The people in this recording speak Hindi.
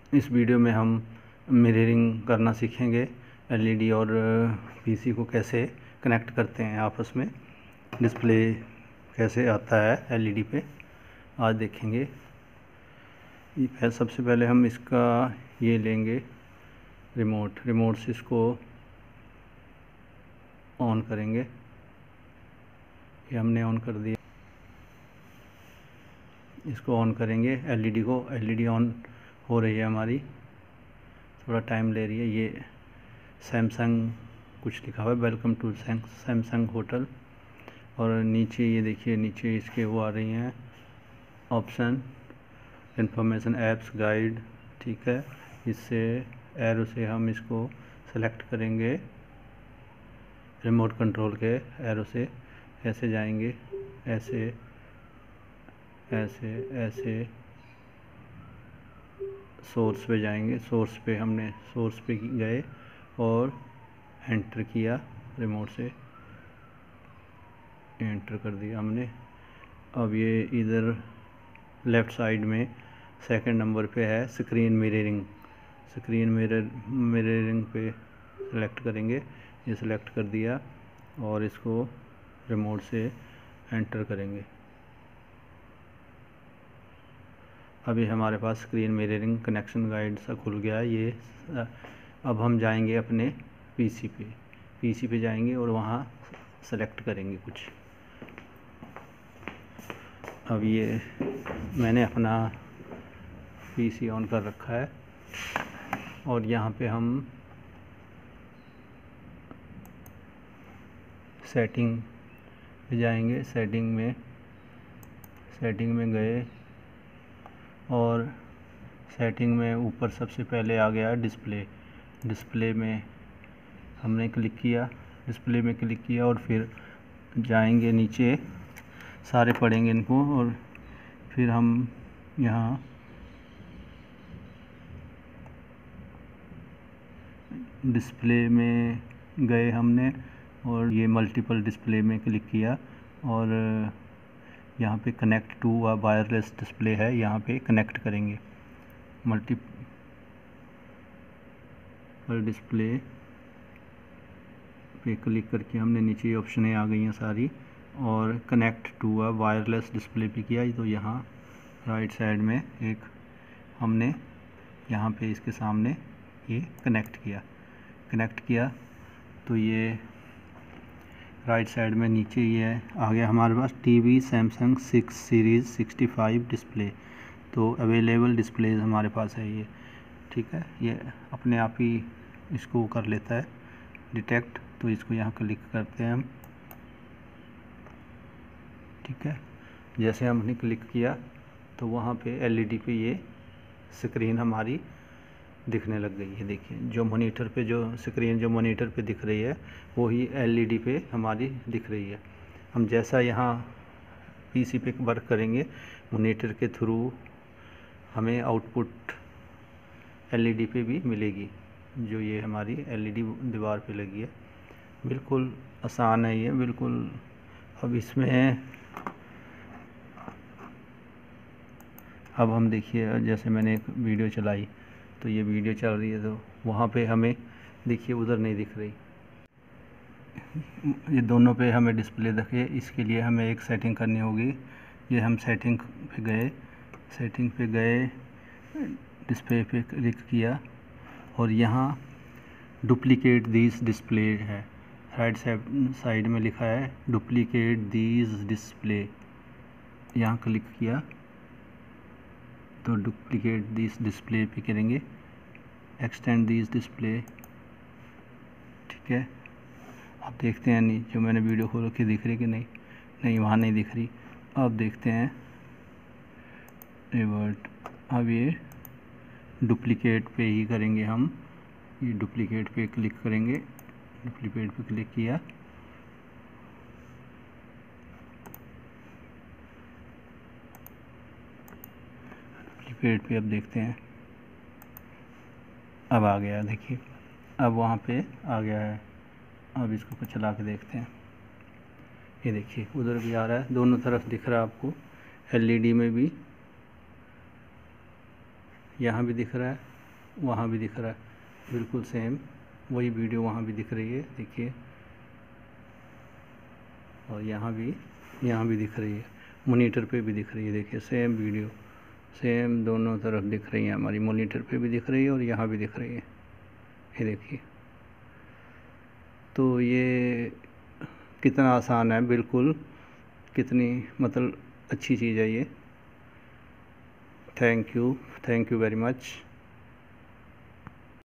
इस वीडियो में हम मिररिंग करना सीखेंगे। एलईडी और पीसी को कैसे कनेक्ट करते हैं आपस में, डिस्प्ले कैसे आता है एलईडी पे, आज देखेंगे। सबसे पहले हम इसका ये लेंगे रिमोट से इसको ऑन करेंगे। ये हमने ऑन कर दिया, इसको ऑन करेंगे एलईडी को। एलईडी ऑन हो रही है हमारी, थोड़ा टाइम ले रही है। ये सैमसंग कुछ लिखा हुआ है, वेलकम टू सैमसंग होटल। और नीचे ये देखिए, नीचे इसके वो आ रही हैं ऑप्शन, इंफॉर्मेशन, ऐप्स, गाइड। ठीक है, इससे एरो से हम इसको सेलेक्ट करेंगे, रिमोट कंट्रोल के एरो से ऐसे जाएंगे, ऐसे ऐसे ऐसे सोर्स पे जाएंगे। सोर्स पे गए और एंटर किया, रिमोट से एंटर कर दिया हमने। अब ये इधर लेफ़्ट साइड में सेकंड नंबर पे है स्क्रीन मिररिंग। स्क्रीन मिररिंग पे सेलेक्ट करेंगे। ये सेलेक्ट कर दिया और इसको रिमोट से एंटर करेंगे। अभी हमारे पास स्क्रीन मिररिंग कनेक्शन गाइड सा खुल गया है ये। अब हम जाएंगे अपने पीसी पे जाएंगे और वहाँ सेलेक्ट करेंगे कुछ। अब ये मैंने अपना पीसी ऑन कर रखा है और यहाँ पे हम सेटिंग पे जाएंगे। सेटिंग में गए और सेटिंग में ऊपर सबसे पहले आ गया डिस्प्ले में हमने क्लिक किया। डिस्प्ले में क्लिक किया और फिर जाएंगे नीचे, सारे पढ़ेंगे इनको। और फिर हम यहाँ डिस्प्ले में गए हमने और ये मल्टीपल डिस्प्ले में क्लिक किया और यहाँ पे कनेक्ट टू वायरलेस डिस्प्ले है, यहाँ पे कनेक्ट करेंगे। मल्टीपल डिस्प्ले पे क्लिक करके हमने नीचे ऑप्शनें आ गई हैं सारी, और कनेक्ट टू वायरलेस डिस्प्ले पे किया। तो यहाँ राइट साइड में एक हमने यहाँ पे इसके सामने ये कनेक्ट किया। तो ये राइट साइड में नीचे ये आ गया हमारे पास टीवी सैमसंग 6 सीरीज़ 65 डिस्प्ले। तो अवेलेबल डिस्प्लेज हमारे पास है ये। ठीक है, ये अपने आप ही इसको कर लेता है डिटेक्ट। तो इसको यहाँ क्लिक करते हैं हम। ठीक है, जैसे हमने क्लिक किया तो वहाँ पे एलईडी पे ये स्क्रीन हमारी दिखने लग गई है। देखिए, जो मॉनिटर पे दिख रही है वही एलईडी पे हमारी दिख रही है। हम जैसा यहाँ पीसी पे वर्क करेंगे, मॉनिटर के थ्रू हमें आउटपुट एलईडी पे भी मिलेगी, जो ये हमारी एलईडी दीवार पे लगी है। बिल्कुल आसान है ये, बिल्कुल। अब इसमें अब हम देखिए, जैसे मैंने एक वीडियो चलाई, तो ये वीडियो चल रही है, तो वहाँ पे हमें देखिए उधर नहीं दिख रही, ये दोनों पे हमें डिस्प्ले दिखे। इसके लिए हमें एक सेटिंग करनी होगी। ये हम सेटिंग पे गए, डिस्प्ले पे क्लिक किया और यहाँ डुप्लीकेट दिस डिस्प्ले है, राइट साइड में लिखा है डुप्लीकेट दिस डिस्प्ले। यहाँ क्लिक किया तो डुप्लीकेट दिस डिस्प्ले पे करेंगे, एक्सटेंड दिस डिस्प्ले। ठीक है, अब देखते हैं नहीं, जो मैंने वीडियो खोल रखी दिख रही कि नहीं, वहाँ नहीं दिख रही। अब देखते हैं रिवर्ट। अब ये डुप्लीकेट पे ही करेंगे हम। ये डुप्लीकेट पे क्लिक करेंगे, डुप्लीकेट पे क्लिक किया। डुप्लीकेट पे अब देखते हैं, अब आ गया, देखिए अब वहाँ पे आ गया है। अब इसको चला के देखते हैं, ये देखिए उधर भी आ रहा है, दोनों तरफ दिख रहा है आपको। एलईडी में भी यहाँ भी दिख रहा है वहाँ भी दिख रहा है, बिल्कुल सेम वही वीडियो वहाँ भी दिख रही है, देखिए। और यहाँ भी दिख रही है, मॉनिटर पे भी दिख रही है, देखिए सेम वीडियो, सेम दोनों तरफ दिख रही है हमारी, मॉनिटर पे भी दिख रही है और यहाँ भी दिख रही है, ये देखिए। तो ये कितना आसान है, बिल्कुल कितनी मतलब अच्छी चीज़ है ये। Thank you very much.